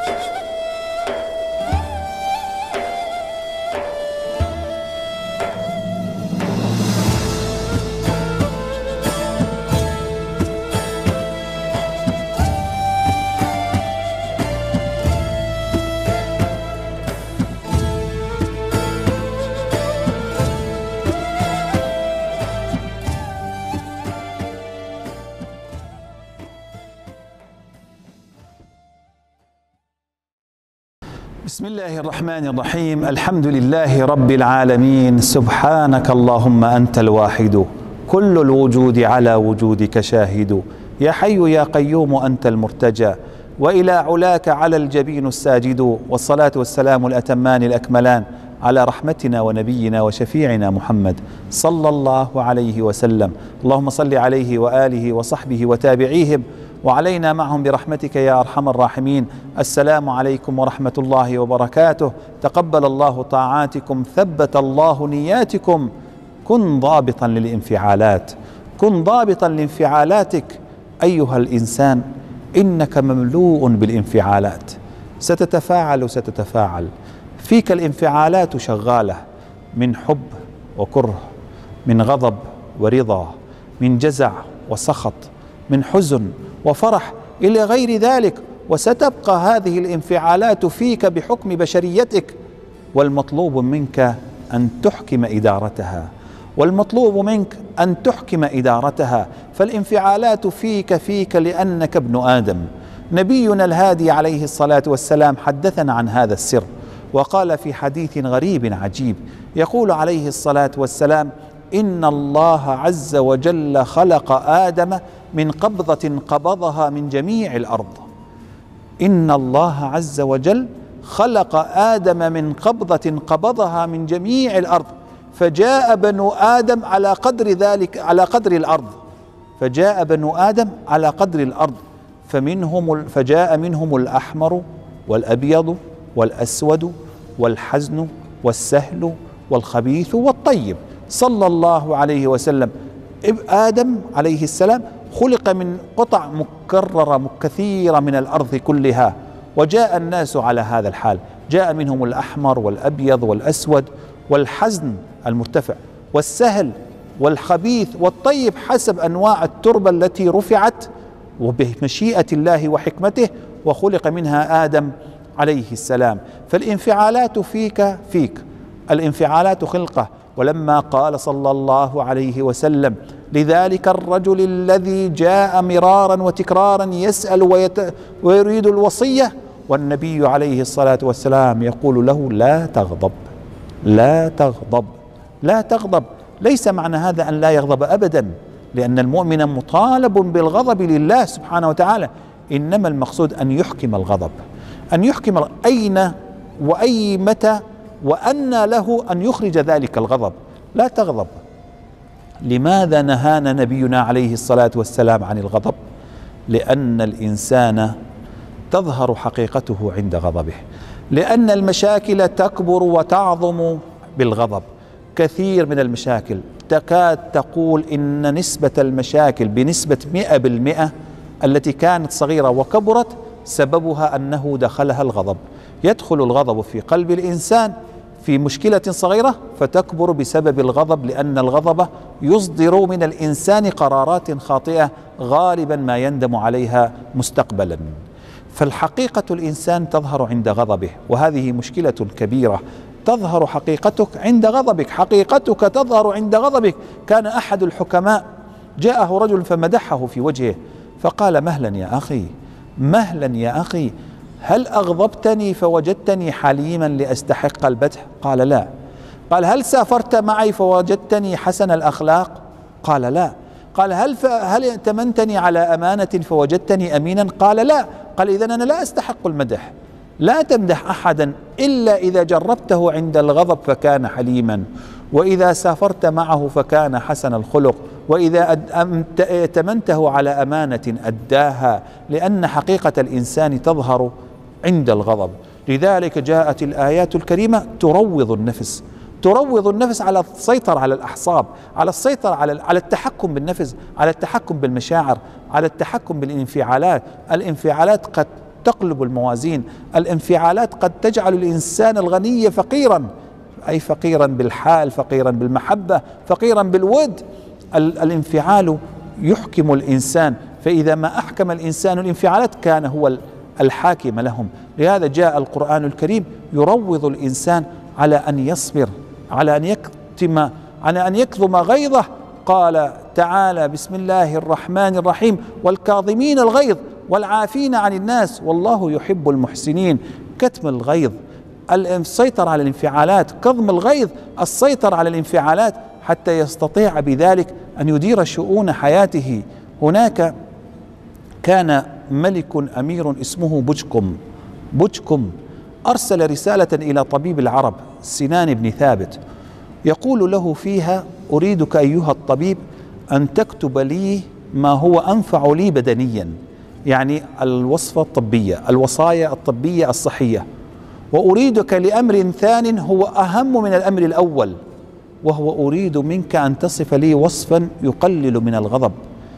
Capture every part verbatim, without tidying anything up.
بسم الله الرحمن الرحيم. الحمد لله رب العالمين. سبحانك اللهم أنت الواحد، كل الوجود على وجودك شاهد. يا حي يا قيوم أنت المرتجى، وإلى علاك على الجبين الساجد. والصلاة والسلام الأتمان الأكملان على رحمتنا ونبينا وشفيعنا محمد صلى الله عليه وسلم. اللهم صل عليه وآله وصحبه وتابعيهم وعلينا معهم برحمتك يا أرحم الراحمين. السلام عليكم ورحمة الله وبركاته. تقبل الله طاعاتكم، ثبت الله نياتكم. كن ضابطا للانفعالات، كن ضابطا لانفعالاتك أيها الإنسان، إنك مملوء بالانفعالات. ستتفاعل ستتفاعل فيك الانفعالات شغالة، من حب وكره، من غضب ورضا، من جزع وسخط، من حزن وفرح إلى غير ذلك. وستبقى هذه الانفعالات فيك بحكم بشريتك، والمطلوب منك أن تحكم إدارتها، والمطلوب منك أن تحكم إدارتها. فالانفعالات فيك فيك لأنك ابن آدم. نبينا الهادي عليه الصلاة والسلام حدثنا عن هذا السر، وقال في حديث غريب عجيب، يقول عليه الصلاة والسلام: إن الله عز وجل خلق آدم من قبضة قبضها من جميع الأرض. إن الله عز وجل خلق آدم من قبضة قبضها من جميع الأرض، فجاء بنو آدم على قدر ذلك، على قدر الأرض، فجاء بنو آدم على قدر الأرض، فمنهم فجاء منهم الأحمر والأبيض والأسود والحزن والسهل والخبيث والطيب صلى الله عليه وسلم. آدم عليه السلام خلق من قطع مكررة كثيرة من الأرض كلها، وجاء الناس على هذا الحال. جاء منهم الأحمر والأبيض والأسود والحزن المرتفع والسهل والخبيث والطيب حسب أنواع التربة التي رفعت وبمشيئة الله وحكمته، وخلق منها آدم عليه السلام. فالانفعالات فيك فيك الانفعالات خلقة. ولما قال صلى الله عليه وسلم: لذلك الرجل الذي جاء مرارا وتكرارا يسأل ويت... ويريد الوصية، والنبي عليه الصلاة والسلام يقول له: لا تغضب، لا تغضب، لا تغضب. ليس معنى هذا أن لا يغضب أبدا، لأن المؤمن مطالب بالغضب لله سبحانه وتعالى، إنما المقصود أن يحكم الغضب، أن يحكم أين وأي متى وأن له أن يخرج ذلك الغضب. لا تغضب. لماذا نهانا نبينا عليه الصلاة والسلام عن الغضب؟ لأن الإنسان تظهر حقيقته عند غضبه، لأن المشاكل تكبر وتعظم بالغضب. كثير من المشاكل تكاد تقول إن نسبة المشاكل بنسبة مئة بالمئة التي كانت صغيرة وكبرت سببها أنه دخلها الغضب. يدخل الغضب في قلب الإنسان في مشكلة صغيرة فتكبر بسبب الغضب، لأن الغضب يصدر من الإنسان قرارات خاطئة غالبا ما يندم عليها مستقبلا. فالحقيقة الإنسان تظهر عند غضبه، وهذه مشكلة كبيرة. تظهر حقيقتك عند غضبك، حقيقتك تظهر عند غضبك. كان أحد الحكماء جاءه رجل فمدحه في وجهه فقال: مهلا يا أخي، مهلا يا أخي، هل أغضبتني فوجدتني حليما لأستحق المدح؟ قال: لا. قال: هل سافرت معي فوجدتني حسن الأخلاق؟ قال: لا. قال: هل ف... هل ائتمنتني على أمانة فوجدتني أمينا؟ قال: لا. قال: إذن أنا لا أستحق المدح. لا تمدح أحدا إلا إذا جربته عند الغضب فكان حليما، وإذا سافرت معه فكان حسن الخلق، وإذا ائتمنته على أمانة أداها، لأن حقيقة الإنسان تظهر عند الغضب. لذلك جاءت الآيات الكريمة تروض النفس، تروض النفس على السيطرة على الأعصاب، على السيطرة على على التحكم بالنفس، على التحكم بالمشاعر، على التحكم بالانفعالات. الانفعالات قد تقلب الموازين. الانفعالات قد تجعل الإنسان الغني فقيرا، أي فقيرا بالحال، فقيرا بالمحبة، فقيرا بالود. الانفعال يحكم الإنسان، فإذا ما أحكم الإنسان الانفعالات كان هو الحاكم لهم. لهذا جاء القرآن الكريم يروض الإنسان على أن يصبر، على أن يكتم، على أن يكظم غيظه. قال تعالى: بسم الله الرحمن الرحيم: والكاظمين الغيظ والعافين عن الناس والله يحب المحسنين. كتم الغيظ، السيطرة على الانفعالات، كظم الغيظ، السيطرة على الانفعالات حتى يستطيع بذلك أن يدير شؤون حياته. هناك كان ملك أمير اسمه بجكم بجكم أرسل رسالة إلى طبيب العرب سنان بن ثابت يقول له فيها: أريدك أيها الطبيب أن تكتب لي ما هو أنفع لي بدنيا، يعني الوصفة الطبية، الوصايا الطبية الصحية، وأريدك لأمر ثان هو أهم من الأمر الأول، وهو أريد منك أن تصف لي وصفا يقلل من الغضب،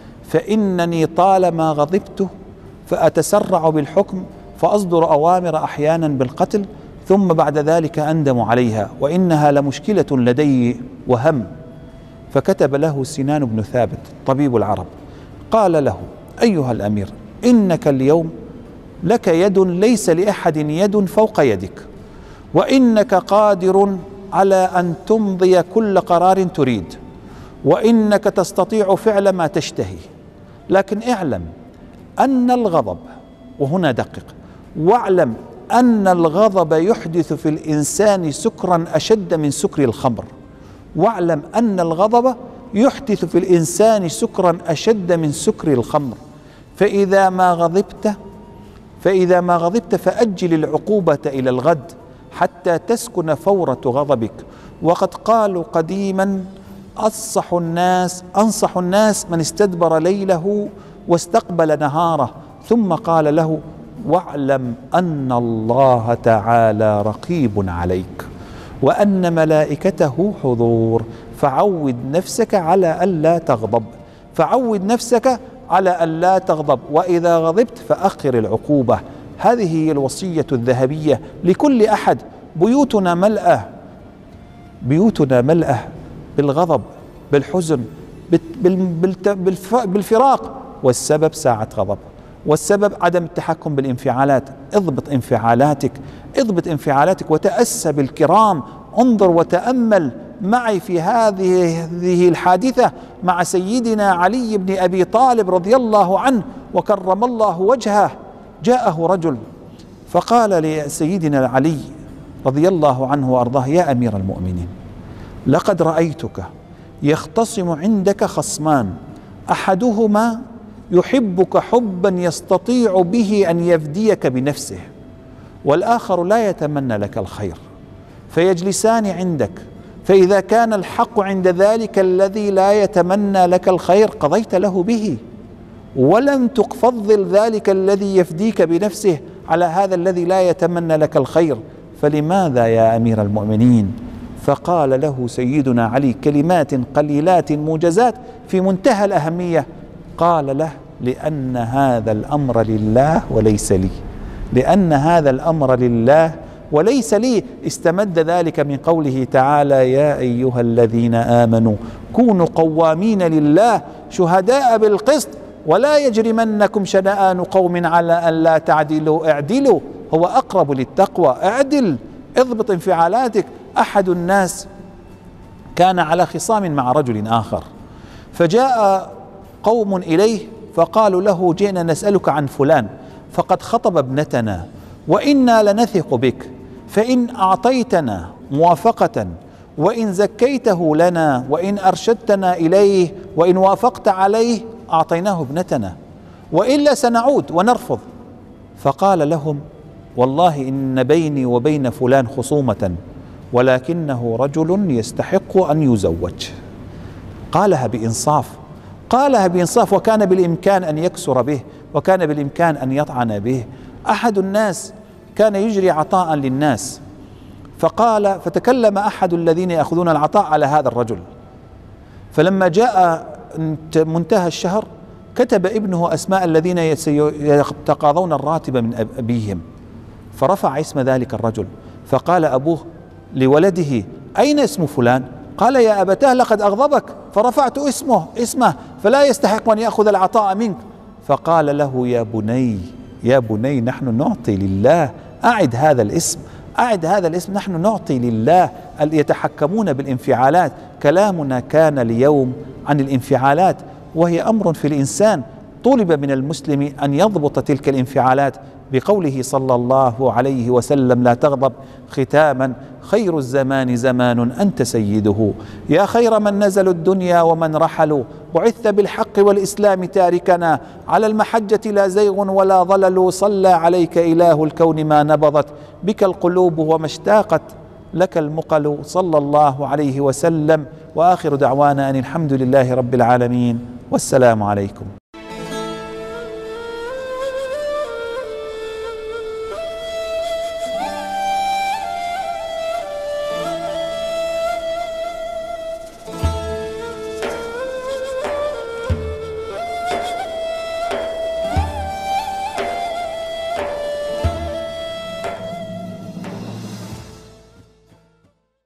فإنني طالما غضبت فأتسرع بالحكم فأصدر أوامر أحيانا بالقتل ثم بعد ذلك أندم عليها، وإنها لمشكلة لدي وهم. فكتب له سنان بن ثابت طبيب العرب، قال له: أيها الأمير، إنك اليوم لك يد ليس لأحد يد فوق يدك، وإنك قادر على أن تمضي كل قرار تريد، وإنك تستطيع فعل ما تشتهي، لكن اعلم أن الغضب، وهنا دقق، واعلم أن الغضب يحدث في الإنسان سكرا أشد من سكر الخمر، واعلم أن الغضب يحدث في الإنسان سكرا أشد من سكر الخمر، فإذا ما غضبت فإذا ما غضبت فأجل العقوبة إلى الغد حتى تسكن فورة غضبك. وقد قالوا قديما: أنصح الناس أنصح الناس من استدبر ليله واستقبل نهاره. ثم قال له: واعلم أن الله تعالى رقيب عليك وأن ملائكته حضور، فعود نفسك على ألا تغضب فعود نفسك على ألا تغضب وإذا غضبت فأخر العقوبة. هذه هي الوصية الذهبية لكل أحد. بيوتنا ملأة بيوتنا ملأة بالغضب، بالحزن، بالفراق، والسبب ساعة غضب، والسبب عدم التحكم بالانفعالات. اضبط انفعالاتك اضبط انفعالاتك وتأسى بالكرام. انظر وتأمل معي في هذه هذه الحادثة مع سيدنا علي بن أبي طالب رضي الله عنه وكرم الله وجهه. جاءه رجل فقال لسيدنا علي رضي الله عنه وأرضاه: يا أمير المؤمنين، لقد رأيتك يختصم عندك خصمان، أحدهما يحبك حبا يستطيع به أن يفديك بنفسه، والآخر لا يتمنى لك الخير، فيجلسان عندك، فإذا كان الحق عند ذلك الذي لا يتمنى لك الخير قضيت له به، ولم تفضل ذلك الذي يفديك بنفسه على هذا الذي لا يتمنى لك الخير، فلماذا يا أمير المؤمنين؟ فقال له سيدنا علي كلمات قليلات موجزات في منتهى الأهمية. قال له: لأن هذا الأمر لله وليس لي لأن هذا الأمر لله وليس لي. استمد ذلك من قوله تعالى: يا أيها الذين آمنوا كونوا قوامين لله شهداء بالقسط ولا يجرمنكم شنآن قوم على أن لا تعدلوا اعدلوا هو أقرب للتقوى. اعدل، اضبط انفعالاتك. أحد الناس كان على خصام مع رجل آخر، فجاء قوم إليه فقالوا له: جئنا نسألك عن فلان فقد خطب ابنتنا وإنا لنثق بك، فإن أعطيتنا موافقة وإن زكيته لنا وإن أرشدتنا إليه وإن وافقت عليه أعطيناه ابنتنا، وإلا سنعود ونرفض. فقال لهم: والله إن بيني وبين فلان خصومة ولكنه رجل يستحق أن يزوج. قالها بإنصاف قالها بإنصاف وكان بالإمكان أن يكسر به، وكان بالإمكان أن يطعن به. أحد الناس كان يجري عطاء للناس، فقال فتكلم أحد الذين يأخذون العطاء على هذا الرجل، فلما جاء منتهى الشهر كتب ابنه أسماء الذين يتقاضون الراتب من أبيهم، فرفع اسم ذلك الرجل، فقال أبوه لولده: أين اسم فلان؟ قال: يا أبتاه لقد أغضبك فرفعت اسمه اسمه فلا يستحق أن يأخذ العطاء منك. فقال له: يا بني يا بني نحن نعطي لله، أعد هذا الاسم أعد هذا الاسم نحن نعطي لله. يتحكمون بالانفعالات. كلامنا كان اليوم عن الانفعالات، وهي أمر في الإنسان. طلب من المسلم أن يضبط تلك الانفعالات بقوله صلى الله عليه وسلم: لا تغضب. ختاما: خير الزمان زمان أنت سيده، يا خير من نزلوا الدنيا ومن رحلوا، بعثت بالحق والإسلام تاركنا، على المحجة لا زيغ ولا ضلل، صلى عليك إله الكون ما نبضت بك القلوب وما اشتاقت لك المقل، صلى الله عليه وسلم. وآخر دعوانا أن الحمد لله رب العالمين، والسلام عليكم.